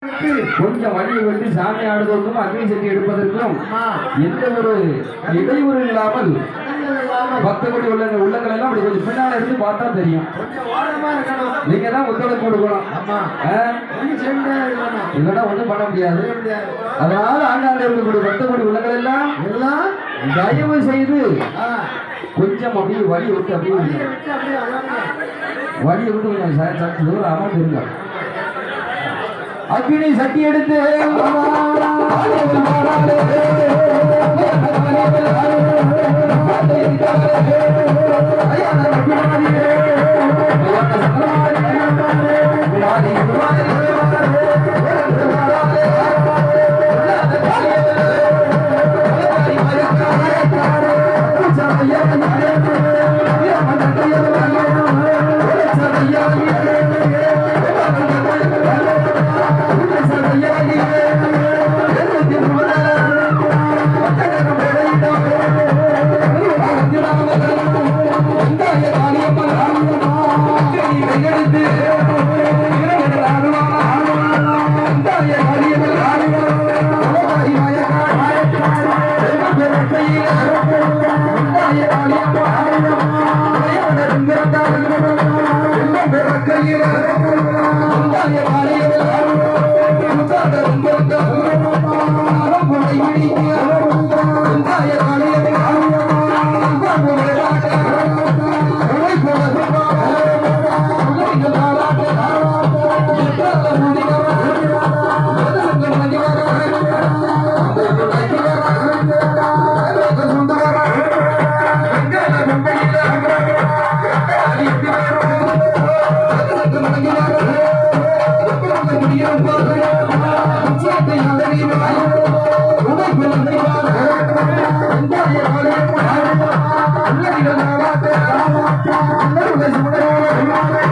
கொஞ்சம் வழியை விட்டு சாமி ஆடுவதற்கும் அக்னி சட்டி எடுப்பதற்கும் எந்த ஒரு இடையூறு இல்லாமல் பக்தகுடி உள்ளங்கள் எல்லாம் அப்படி கொஞ்சம் பின்னால இருந்து பார்த்தா தெரியும். நீங்க தான் ஒத்துழைப்பு கொடுக்கணும். இல்லைன்னா ஒண்ணும் பண்ண முடியாது. அதனால ஆண்டாண்டு இருக்கக்கூடிய பக்தகுடி உள்ளங்கள் எல்லாம் தயவு செய்து கொஞ்சம் அப்படியே வழி விட்டு அப்படியே வழியை விட்டு கொஞ்சம் தூரம் அமர்ந்து இருங்க. அக்னி சட்டி எடுத்து Thank you.